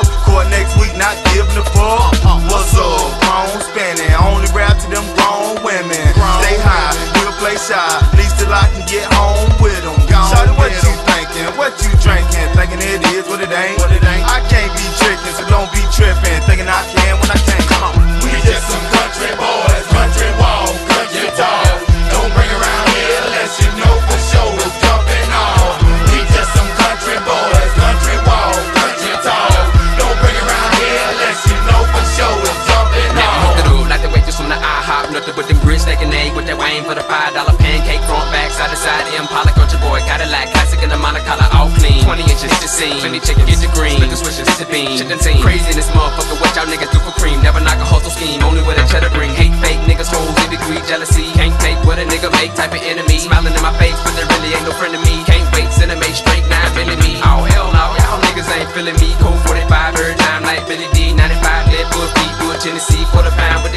Court next week, not giving a fuck. What's up? Chrome spinning, only rap to them grown women. Stay high, we'll play shy, at least till I can get home with them. Shawty, what you thinking? What you drinking? Thinking it is what it ain't. I can't be tricking, so don't be tripping. Thinking I can when I can't. We just some country boys, country walk, country talk. Don't bring around here unless you know for sure it's jumping off. We just some country boys, country walk, country talk. Don't bring around here unless you know for sure it's jumping off. Now hook it up like the waitress from the IHOP. Nothing but them grits, steak and egg with that wine for the $5 pancake. Front, back, side to side, Impala, country boy, Cadillac, classic in the monocolor, all clean. 20 inches, hit the scene, plenty chicken, get the green. Liquor switches, hit the beam, shit done seen. Crazy in this motherfucker, what y'all niggas do for cream. Never knock a hustle scheme, only with a cheddar ring. Hate fake niggas, hoes, degree, jealousy. Can't take what a nigga make, type of enemy. Smiling in my face, but there really ain't no friend of me. Can't wait, cinema straight, 9 feeling me. Oh hell no, y'all niggas ain't feeling me. Cold 45, every time like Billy D. 95, lead, full feet, do a Tennessee, for the pound with